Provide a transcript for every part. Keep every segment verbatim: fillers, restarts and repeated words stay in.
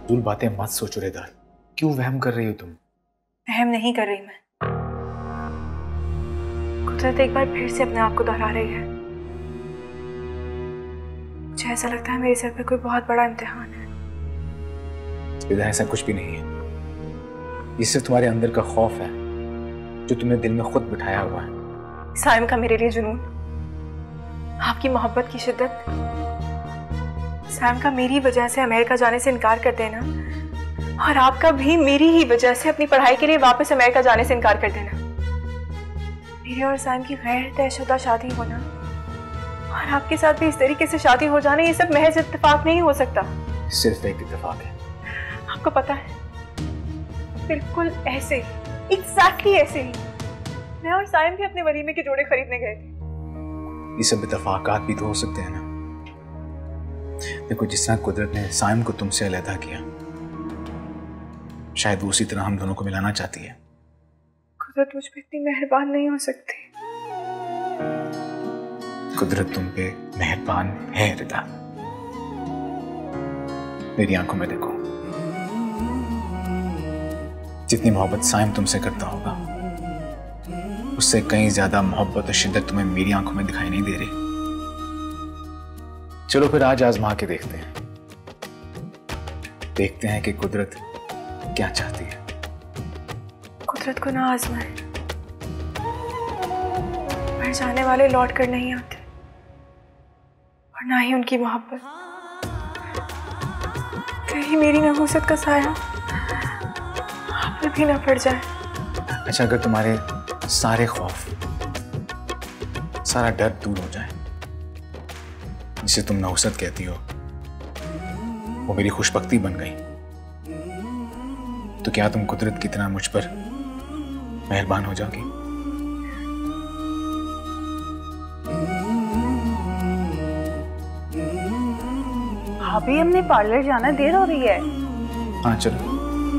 फजूल बातें मत सोचो रेदार। क्यों वहम कर रही हो तुम? वहम नहीं कर रही मैं। कुदरत एक बार फिर से अपने आप को दोहरा रही है। मुझे ऐसा लगता है मेरे सर पे कोई बहुत बड़ा इम्तिहान है। इधर ऐसा कुछ भी नहीं है। ये सिर्फ तुम्हारे अंदर का खौफ है जो तुमने दिल में खुद बिठाया हुआ है। साइम का मेरे लिए जुनून, आपकी मोहब्बत की शिद्दत, सैम का मेरी वजह से अमेरिका जाने से इनकार कर देना, और आपका भी मेरी ही वजह से अपनी पढ़ाई के लिए वापस अमेरिका जाने से इनकार कर देना। मेरे और सैम की गैर तयशुदा शादी होना और आपके साथ भी इस तरीके से शादी हो जाना, ये सब महज इत्तेफाक नहीं हो सकता। सिर्फ एक इत्तेफाक है। आपको पता है, बिल्कुल ऐसे ही, एग्जैक्टली ऐसे ही मैं और साइम भी अपने वलीमे के जोड़े खरीदने गए थे। ये सब इत्तेफाकात भी तो हो सकते हैं ना। देखो, जिस तरह कुदरत ने साइम को तुमसे अलहदा किया, शायद उसी तरह हम दोनों को मिलाना चाहती है। कुदरत मुझ पे इतनी मेहरबान नहीं हो सकती। कुदरत तुम पे मेहरबान है रिदा। मेरी आंखों में देखो, जितनी मोहब्बत साइम तुमसे करता होगा, उससे कहीं ज्यादा मोहब्बत और शिद्दत तुम्हें मेरी आंखों में दिखाई नहीं दे रही। चलो फिर आज आजमा के देखते हैं देखते हैं कि कुदरत क्या चाहती है। कुदरत को ना आजमाए, मर जाने वाले लौट कर नहीं आते, और ना ही उनकी मोहब्बत। कहीं मेरी नहूसत का साया आप पे भी ना पड़ जाए। अच्छा, अगर तुम्हारे सारे खौफ, सारा डर दूर हो जाए, जिसे तुम नहुसत कहती हो, वो मेरी खुशबख्ती बन गई, तो क्या तुम कुदरत की तरह मुझ पर मेहरबान हो जाओगी? अभी हमने पार्लर जाना, देर हो रही है। हाँ चलो।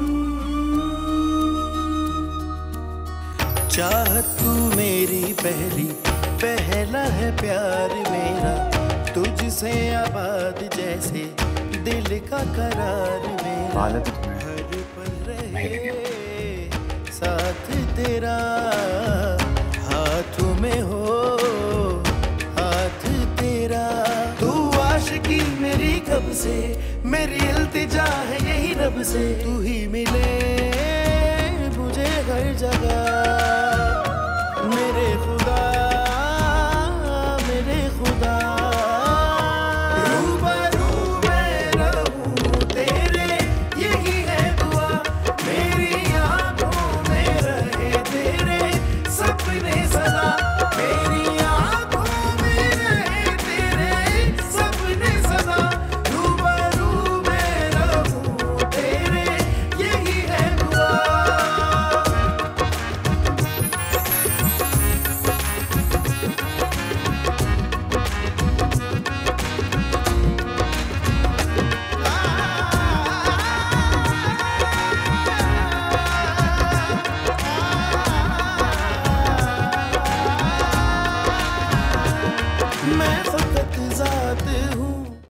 चाहत तू मेरी पहली, पहला है प्यार मेरा, तुझसे आबाद जैसे दिल का करार मेरा, हर पल रहे साथ तेरा, हाथ में हो हाथ तेरा। तू आशिकी मेरी कब से, मेरी इल्तिजा है यही रब से, तू ही मिले मुझे हर जगह।